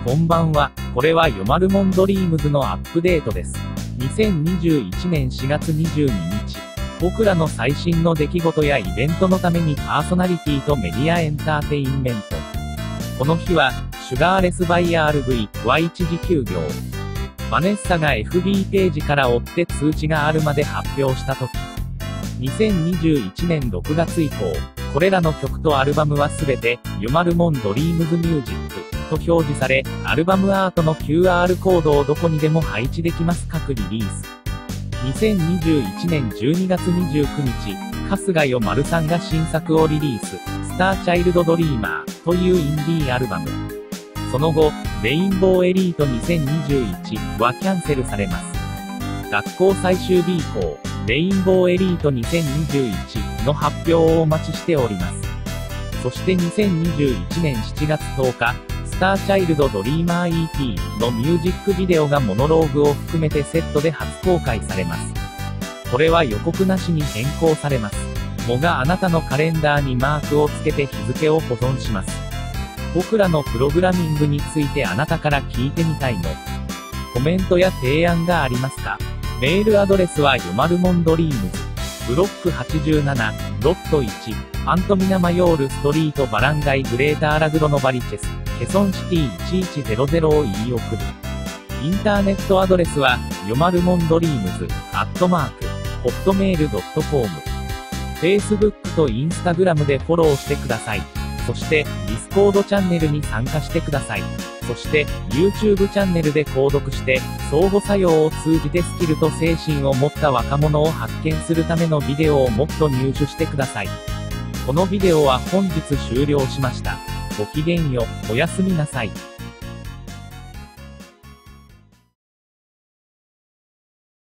こんばんは。これはよまるもんドリームズのアップデートです。2021年4月22日。僕らの最新の出来事やイベントのためにパーソナリティとメディアエンターテインメント。この日は、シュガーレスバイ RV は一時休業。バネッサが FB ページから追って通知があるまで発表した時。2021年6月以降、これらの曲とアルバムはすべて、よまるもんドリームズミュージックと表示され、アルバムアートの QR コードをどこにでも配置できます。各リリース。2021年12月29日、春日よまるさんが新作をリリース、スターチャイルドドリーマーというインディーアルバム。その後、レインボーエリート2021はキャンセルされます。学校最終日以降、レインボーエリート2021の発表をお待ちしております。そして2021年7月10日、スターチャイルドドリーマー EP のミュージックビデオがモノローグを含めてセットで初公開されます。これは予告なしに変更されます。もがあなたのカレンダーにマークをつけて日付を保存します。僕らのプログラミングについてあなたから聞いてみたいの？コメントや提案がありますか？メールアドレスはよまるもんドリームズ、ブロック87、ロット1、アントミナマヨールストリートバランガイグレーターラグロノバリチェス、ケソンシティ1100を言い送る。インターネットアドレスは、よまるもんドリームズ、@hotmail.com。Facebook と Instagram でフォローしてください。そして、Discord チャンネルに参加してください。そして、YouTube チャンネルで購読して、相互作用を通じてスキルと精神を持った若者を発見するためのビデオをもっと入手してください。このビデオは本日終了しました。ごきげんよう、おやすみなさい。